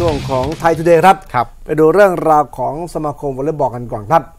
ช่วงของไทยทูเดย์ครับไปดูเรื่องราวของสมาคมวอลเลย์บอลกันก่อนครับ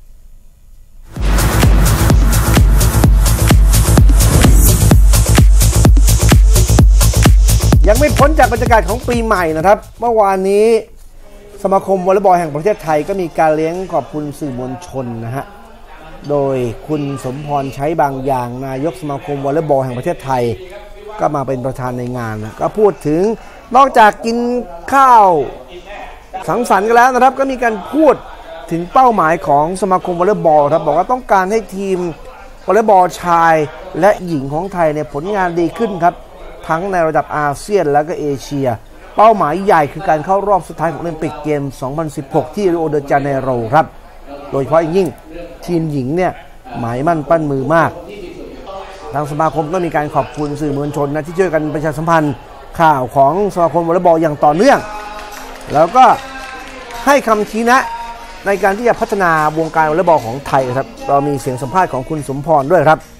ยังไม่พ้นจากบรรยากาศของปีใหม่นะครับเมื่อวานนี้สมาคมวอลเลย์บอลแห่งประเทศไทยก็มีการเลี้ยงขอบคุณสื่อมวลชนนะฮะโดยคุณสมพรใช้บางอย่างนายกสมาคมวอลเลย์บอลแห่งประเทศไทยก็มาเป็นประธานในงานนะก็พูดถึงนอกจากกินข้าวสังสรรค์กันแล้วนะครับก็มีการพูดถึงเป้าหมายของสมาคมวอลเลย์บอลครับบอกว่าต้องการให้ทีมวอลเลย์บอลชายและหญิงของไทยเนี่ยผลงานดีขึ้นครับทั้งในระดับอาเซียนและก็เอเชียเป้าหมายใหญ่คือการเข้ารอบสุดท้ายของโอลิมปิกเกม 2016 ที่ริโอเดจาเนโรครับโดยเฉพาะยิ่งทีมหญิงเนี่ยหมายมั่นปั้นมือมากทางสมาคมก็มีการขอบคุณสื่อมวลชนนะที่ช่วยกันประชาสัมพันธ์ข่าวของสมาคมวอลเลย์บอลอย่างต่อเนื่องแล้วก็ให้คำชี้แนะในการที่จะพัฒนาวงการวอลเลย์บอลของไทยครับเรามีเสียงสัมภาษณ์ของคุณสมพรด้วยครับ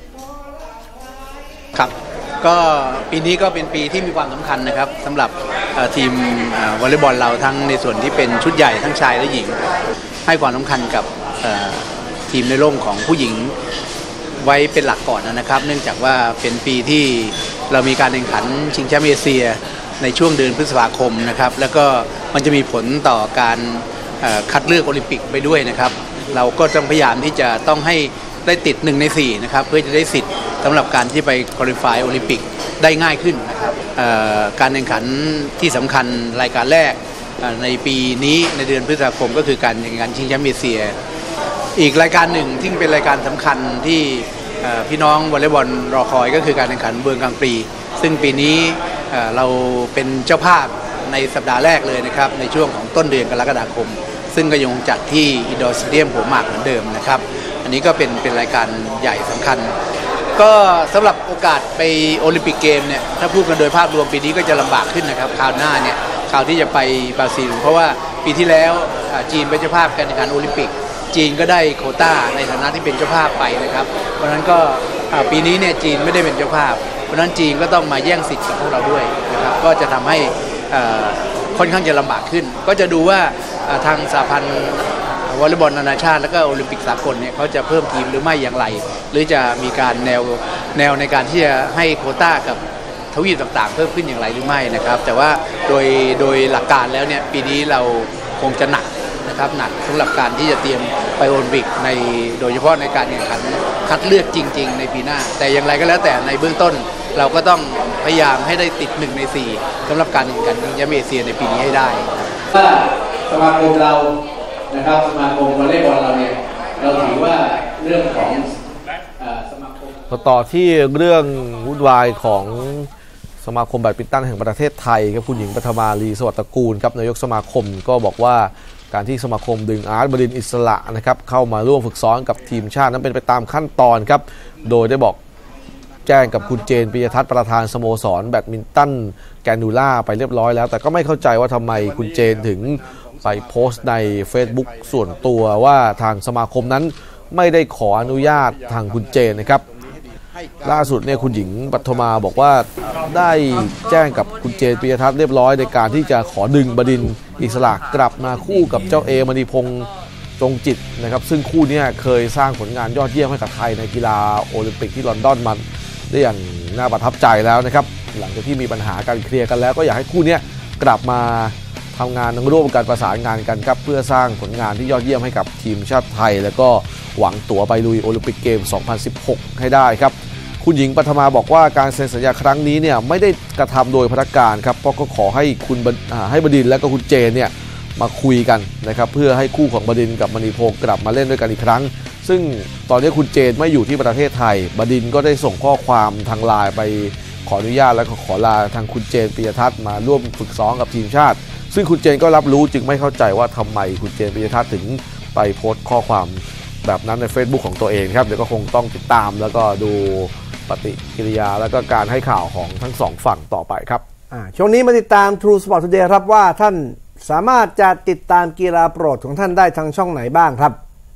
ก็ปีนี้ก็เป็นปีที่มีความสำคัญนะครับสำหรับทีมวอลเลย์บอลเราทั้งในส่วนที่เป็นชุดใหญ่ทั้งชายและหญิงให้ความสำคัญกับทีมในร่มของผู้หญิงไว้เป็นหลักก่อนนะครับเนื่องจากว่าเป็นปีที่เรามีการแข่งขันชิงแชมป์เอเชียในช่วงเดือนพฤษภาคมนะครับแล้วก็มันจะมีผลต่อการคัดเลือกโอลิมปิกไปด้วยนะครับเราก็ต้องพยายามที่จะต้องให้ได้ติด1 ใน 4นะครับเพื่อจะได้สิทธิ์สำหรับการที่ไปควอลิฟายโอลิมปิกได้ง่ายขึ้นนะครับการแข่งขันที่สำคัญรายการแรกในปีนี้ในเดือนพฤษภาคมก็คือการแข่งขันชิงแชมป์เอเชียอีกรายการหนึ่งที่เป็นรายการสำคัญที่พี่น้องวอลเลย์บอลรอคอยก็คือการแข่งขันเบืองกลางปีซึ่งปีนี้เราเป็นเจ้าภาพในสัปดาห์แรกเลยนะครับในช่วงของต้นเดือนกรกฎาคมซึ่งก็ยังจัดที่อินดอร์สเตเดียมหัวหมากเหมือนเดิมนะครับอันนี้ก็เป็นรายการใหญ่สำคัญก็สำหรับโอกาสไปโอลิมปิกเกมเนี่ยถ้าพูดกันโดยภาพรวมปีนี้ก็จะลำบากขึ้นนะครับคราวหน้าเนี่ยคราวที่จะไปบราซิลเพราะว่าปีที่แล้วจีนเป็นเจ้าภาพการแข่งขันโอลิมปิกจีนก็ได้โควต้าในฐานะที่เป็นเจ้าภาพไปนะครับเพราะฉะนั้นก็ปีนี้เนี่ยจีนไม่ได้เป็นเจ้าภาพเพราะฉะนั้นจีนก็ต้องมาแย่งสิทธิ์กับพวกเราด้วยนะครับก็จะทำให้ค่อนข้างจะลำบากขึ้นก็จะดูว่าทางสหพันธ์วอลเลย์บอลนานาชาติและก็โอลิมปิกสากลเนี่ยเขาจะเพิ่มทีมหรือไม่อย่างไรหรือจะมีการแนวในการที่จะให้โควต้ากับทวีปต่างๆเพิ่มขึ้นอย่างไรหรือไม่นะครับแต่ว่าโดยหลักการแล้วเนี่ยปีนี้เราคงจะหนักนะครับหนักสำหรับการที่จะเตรียมไปโอลิมปิกในโดยเฉพาะในการแข่งขันคัดเลือกจริงๆในปีหน้าแต่อย่างไรก็แล้วแต่ในเบื้องต้นเราก็ต้องพยายามให้ได้ติด1 ใน 4สำหรับการแข่งขันชิงแชมป์เอเชียในปีนี้ให้ได้สมาคมเรานะครับสมาคมวอลเลย์บอลเราเนี่ยเราถือว่าเรื่องของสมาคมต่อที่เรื่องวุ่นวายของสมาคมแบดมินตันแห่งประเทศไทยครับคุณหญิงปฐมาลีสวัสดิ์ตระกูลครับนายกสมาคมก็บอกว่าการที่สมาคมดึงอาร์ตบดินทร์อิสระนะครับเข้ามาร่วมฝึกซ้อมกับทีมชาตินั้นเป็นไปตามขั้นตอนครับโดยได้บอกแจ้งกับคุณเจนปิยทัศน์ประธานสโมสรแบดมินตันแกนูล่าไปเรียบร้อยแล้วแต่ก็ไม่เข้าใจว่าทำไมคุณเจนถึงไปโพสต์ใน Facebook ส่วนตัวว่าทางสมาคมนั้นไม่ได้ขออนุญาตทางคุณเจนนะครับล่าสุดเนี่ยคุณหญิงปฐมาบอกว่าได้แจ้งกับคุณเจนปิยทัศน์เรียบร้อยในการที่จะขอดึงบดินทร์อิสระกลับมาคู่กับเจ้าเอมณีพงษ์จงจิตนะครับซึ่งคู่นี้เคยสร้างผลงานยอดเยี่ยมให้กับไทยในกีฬาโอลิมปิกที่ลอนดอนมันได้อย่างน่าประทับใจแล้วนะครับหลังจากที่มีปัญหาการเคลียร์กันแล้วก็อยากให้คู่นี้กลับมาทำงานร่วมกันประสานงานกันครับเพื่อสร้างผลงานที่ยอดเยี่ยมให้กับทีมชาติไทยแล้วก็หวังตั๋วไปลุยโอลิมปิกเกม 2016 ให้ได้ครับคุณหญิงปฐมาบอกว่าการเซ็นสัญญาครั้งนี้เนี่ยไม่ได้กระทำโดยพนักงานครับเพราะก็ขอให้ให้บดินทร์และก็คุณเจนเนี่ยมาคุยกันนะครับเพื่อให้คู่ของบดินทร์กับมณีพงษ์กลับมาเล่นด้วยกันอีกครั้งซึ่งตอนนี้คุณเจนไม่อยู่ที่ประเทศไทยบดินทร์ก็ได้ส่งข้อความทางไลน์ไปขออนุญาตและขอลาทางคุณเจนปิยทัศน์มาร่วมฝึกซ้อมกับทีมชาติซึ่งคุณเจนก็รับรู้จึงไม่เข้าใจว่าทำไมคุณเจนปิยทัศน์ถึงไปโพสต์ข้อความแบบนั้นใน Facebook ของตัวเองครับเดี๋ยวก็คงต้องติดตามแล้วก็ดูปฏิกิริยาแล้วก็การให้ข่าวของทั้งสองฝั่งต่อไปครับช่วงนี้มาติดตาม True Sport Today ครับว่าท่านสามารถจะติดตามกีฬาโปรดของท่านได้ทางช่องไหนบ้างครับ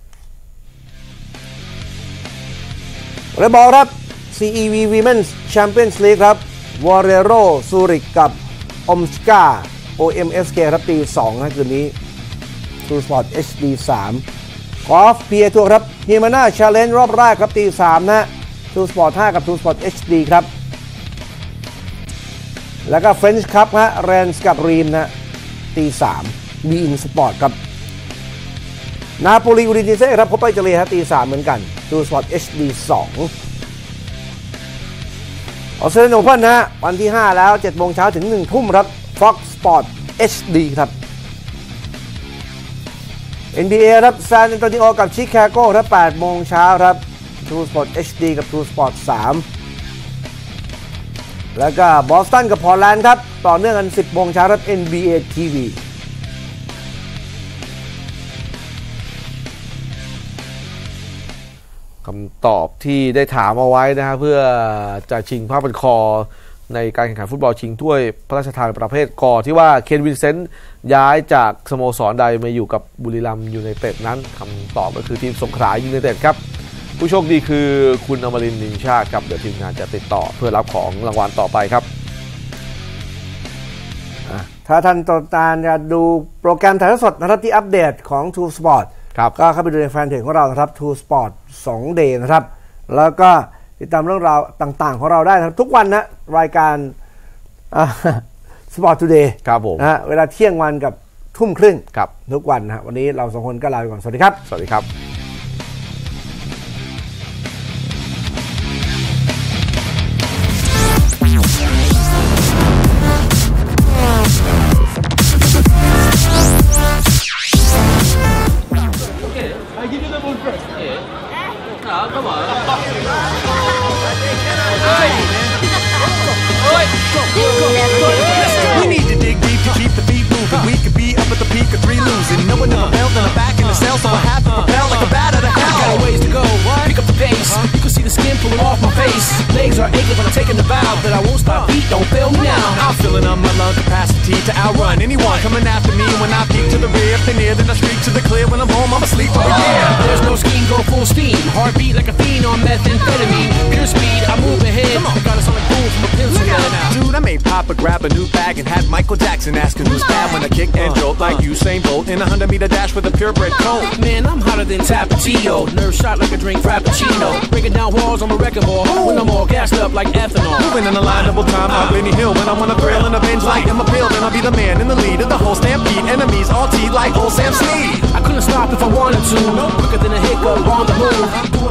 วอลเลย์บอลครับ CEV Women's Champions League ครับวอเรโรซูริกกับอมสกา OMSK ครับตี2นะคืนนี้ True Sport HD 3 กอล์ฟ PA Tour ครับ Himana Challenge รอบแรกครับตี3นะ True Sport 5 กับ True Sport HD ครับแล้วก็ French Cup ฮะ Rennes กับ Reims นะตี3 Be In Sport ครับนาโปลีอูดิเนเซ่ครับพบไปอิตาลีฮะตี3เหมือนกัน True Sport HD 2 ออสเตรเลียนโอเพ่นนะวันที่5แล้ว7 โมงเช้าถึง1 ทุ่มครับ Fox Sport HD ครับ NBA ครับซานอันโตนิโอกับชิคาโกครับ8 โมงเช้าครับ True Sport HD กับ True Sport 3 แล้วก็บอสตันกับพอร์แลนด์ครับต่อเนื่องกัน10 โมงเช้าครับ NBA TV คำตอบที่ได้ถามเอาไว้นะฮะเพื่อจะชิงผ้าพันคอในการแข่งขันฟุตบอลชิงถ้วยพระราชทานประเภทกอที่ว่าเคนวินเซนต์ย้ายจากสโมสรใดมาอยู่กับบุรีรัมย์ยูไนเต็ดนั้นคำตอบก็คือทีมสงขลายูไนเต็ดครับผู้โชคดีคือคุณอมรินทร์นินชาติครับเดี๋ยวทีมงานจะติดต่อเพื่อรับของรางวัลต่อไปครับถ้าท่านต้องการจะดูโปรแกรมถ่ายทอดสดนะครับที่อัปเดตของ True Sport ก็เข้าไปดูในแฟนเพจของเรานะครับ True Sport 2 Day นะครับแล้วก็ติดตามเรื่องราวต่างๆของเราได้นะครับทุกวันนะรายการSport Today ครับผมเวลาเที่ยงวันกับทุ่มครึ่งครับทุกวันนะวันนี้เรา2 คนก็ลาไปก่อนสวัสดีครับสวัสดีครับ We need to dig deep to keep the beat moving. We could be up at the peak of 3 losing. No one ever felt in the back in the cell, so I have to propel like a bat out of hell. Got a ways to go. Pick up the pace. You can see the skin pulling off my face. Legs are aching, but I'm taking the vow that I won't stop. Beat, don't fail me now. I'm filling up my lung capacity to outrun anyone coming after me. When I peek to the rear, if they're near, then I streak to the clear. When I'm home, I'm asleep for a year. There's no scheme, go full steam. Heartbeat like a fiend on methamphetamine. Pure speed, I move ahead. I got us on the boom from a pencil now. Dude, I made Papa grab a new bag and had Michael Jackson asking who's bad when I kick and jolt like Usain Bolt in a 100-meter dash with a purebred coat. Man, I'm hotter than Tapatio. Nerve shot like a drink Frappuccino. Breaking down walls on a wrecking ball. When I'm all gassed up like ethanol. Moving in a line double time out Benny Hill. When I want to thrill and avenge like Emma Pill, then I'll be the man in the lead of the whole stampede. Enemies all teed like old Sam Snead. I couldn't stop if I wanted to. No quicker than a hiccup on the move.